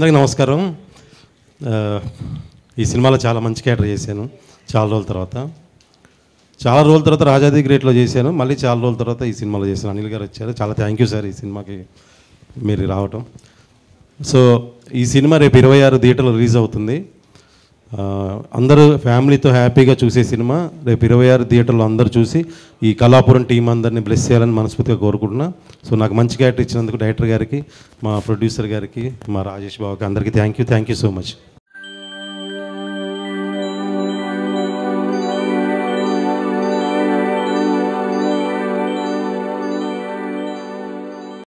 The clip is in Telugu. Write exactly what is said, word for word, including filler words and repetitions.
అందరికీ నమస్కారం. ఈ సినిమాలో చాలా మంచి క్యారెక్టర్ చేశాను చాలా రోజుల తర్వాత. చాలా రోజుల తర్వాత రాజాది గ్రేట్లో చేశాను, మళ్ళీ చాలా రోజుల తర్వాత ఈ సినిమాలో చేశాను. అనిల్ గారు వచ్చారు, చాలా థ్యాంక్ యూ సార్ ఈ సినిమాకి మీరు రావటం. సో ఈ సినిమా రేపు ఇరవై ఆరు థియేటర్లో రిలీజ్ అవుతుంది. అందరూ ఫ్యామిలీతో హ్యాపీగా చూసే సినిమా. రేపు ఇరవై ఆరు థియేటర్లో అందరూ చూసి ఈ కళాపురం టీం అందరినీ బ్లెస్ చేయాలని మనస్ఫూర్తిగా కోరుకుంటున్నా. సో నాకు మంచి క్యారెక్టర్ ఇచ్చినందుకు డైరెక్టర్ గారికి, మా ప్రొడ్యూసర్ గారికి, మా రాజేష్ బాబుకి అందరికీ thank you thank you so much.